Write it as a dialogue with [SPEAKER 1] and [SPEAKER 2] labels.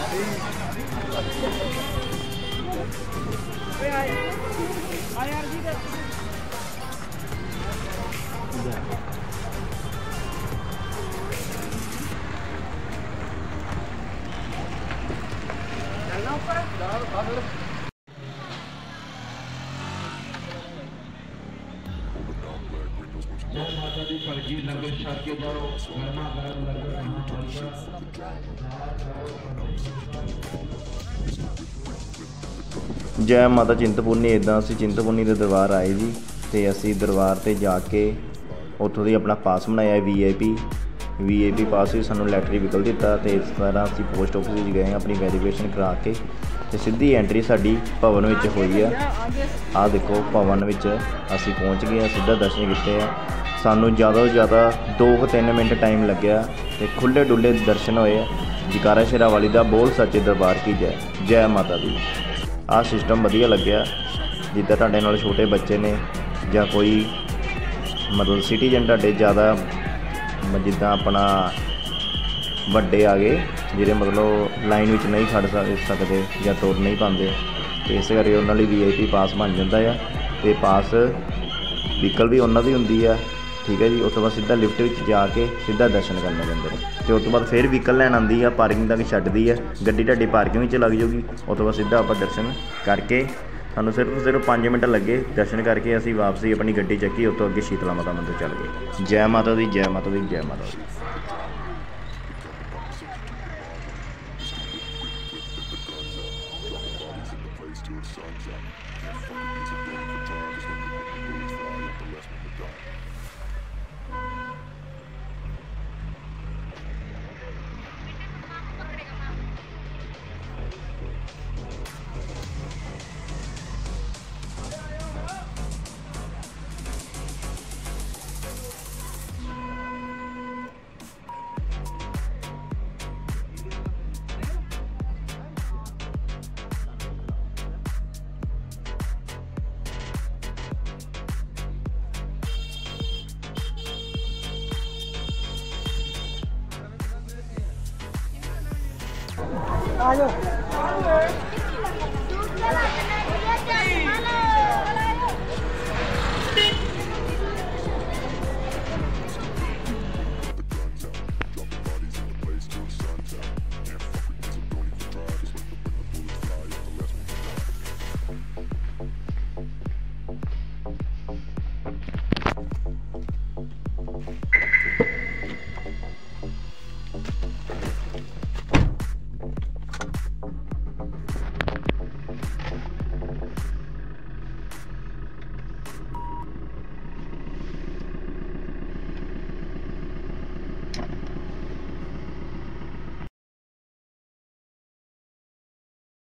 [SPEAKER 1] जय माता चिंतपूर्णी। इदा असी चिंतपूर्णी के दरबार आए जी, तो असी दरबार से जाके उतों दी अपना पास बनाया वी आई पी पास भी सानू लैटरी विकल दिता। तो इस तरह असी पोस्ट ऑफिस गए अपनी वेरीफिकेशन करा के, तो सीधी एंट्री साडी भवन में हुई है। आ देखो भवन में असी पहुँच गए, सीधा दर्शन किए हैं। सानू ज़्यादा तो ज़्यादा 2-3 मिनट टाइम लग्या, तो खुले डुले दर्शन होए। जकारा शेरावाली का बोल सच्चे दरबार की जय, जय माता दी। आ सिस्टम वधिया लग्या। जिद्दां तुहाडे नाल छोटे बच्चे ने या कोई मतलब सिटीजन तुहाडे ज़्यादा जिद्दां अपना वड्डे आ गए जिहड़े मतलब लाइन में नहीं खड़ सकते या तुर नहीं पाते, तो इस करके उन्होंने वीआईपी पास बन जाता है। तो पास व्हीकल भी उन्होंने की होंगी है, ठीक है जी। उस तो बाद सीधा लिफ्ट में जाके सीधा दर्शन करने पैंदे ने। तो उस तो बाद फिर व्हीकल लैन आती है, पार्किंग तक छड्डदी है, गड्डी तुहाडी पार्किंग में लग जाऊगी। उस तो बाद सीधा आप दर्शन करके सानू सिर्फ 5 मिनट लगे दर्शन करके असी वापसी अपनी गड्डी चक्की, उस तो अगे शीतला माता मंदिर चल गए। जय माता दी, जय माता दी, जय माता दी।
[SPEAKER 2] आ जाओ।